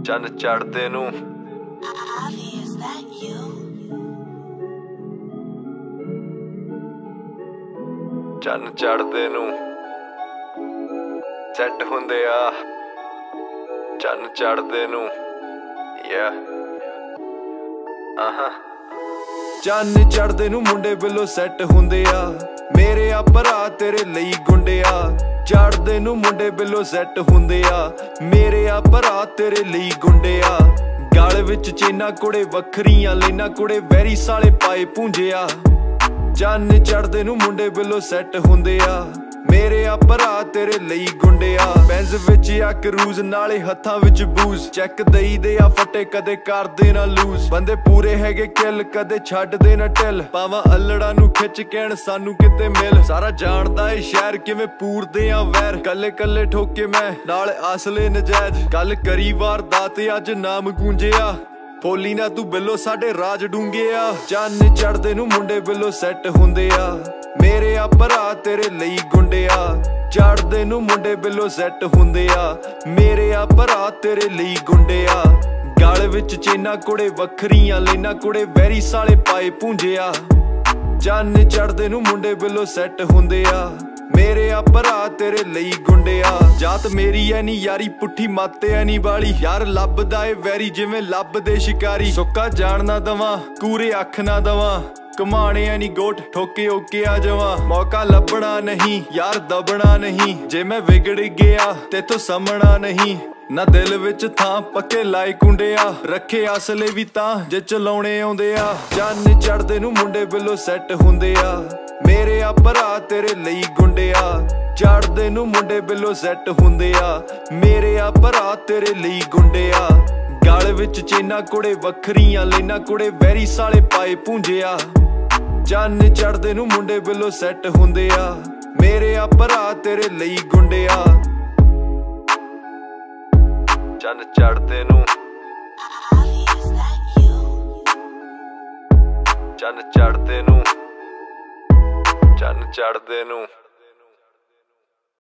चन चढ़दे नू चन चढ़दे नू सैट हुंदे आ चन चढ़दे नू चन चढ़दे नू मुंडे बिलो सैट हुंदे आ मेरे आ भरा तेरे लई गुंडे आ चढ़दे नू मुंडे बिलो सैट हुंदे आ मेरे आ भरा तेरे लई गुंडे आ गल विच चेना कुड़े वखरियां लेना कुड़े वैरी साले पाए पूंजे आ चन चढ़दे नू मुंडे बिलो सैट हुंदे आ मेरे आ भरा तेरे लई गुंडे आ बैंज विच आ क्रूज नाले हत्थां विच बूज चैक दई दे आ फटे कदे करदे ना लूज बंदे पूरे हैगे किल कदे छड्डदे ना टिल पावां अल्लड़ा नू खिच कैण सानू किते मिल सारा जानदा ए शहर किवें पूरदे आ वैर कल्ले कल्ले ठोके मैं नाल असले नजैज कल करी वारदात अज नाम गूंजिया बोली ना तू बिलो साडे राज डूंगे आ चन चढ़दे नू मुंडे बिलो सैट हुंदे आ मेरे आ भरा तेरे लई गुंडे आ चढ़दे नू मुंडे बिलो सैट हुंदे आ मेरे आ भरा तेरे लई गुंडे आ गल विच चेना कुड़े वखरियां लेना कुड़े वैरी साले पाए पूंजे आ चन चढ़दे नू मुंडे बिलो सैट हुंदे आ मेरे आ भरा तेरे लई गुंडे आ जात मेरी ऐ नी यारी पुट्ठी मत ऐ नी वाली यार लभदा ए वैरी जिवें लभदे शिकारी सुक्का जान ना दवां कूरे अख ना दवां कमाने ऐ नी गोट ठोके ओके आ जावां मौका लभना नहीं यार दबना नहीं जे मैं विगड़ गया तेथों समझना नहीं ना दिल विच थां पक्के लाए कुंडे आ रखे असले भी तां जे चलाउणे आउंदे आ चन चढ़दे नू मुंडे बिलो सैट हुंदे आ मेरे आ भरा तेरे लई गुंडे आ चढ़दे नू मुंडे बिलो सैट हुंदे आ मेरे आ भरा तेरे लई गुंडे आ गल विच चेना कुड़े वखरियां लेना कुड़े वैरी साले पाए पूंजे आ चन चढ़दे नू मुंडे बिलो सैट हुंदे आ मेरे आ भरा तेरे लई गुंडे आ चन चढ़दे नू चन चढ़दे नू चन चढ़दे नू।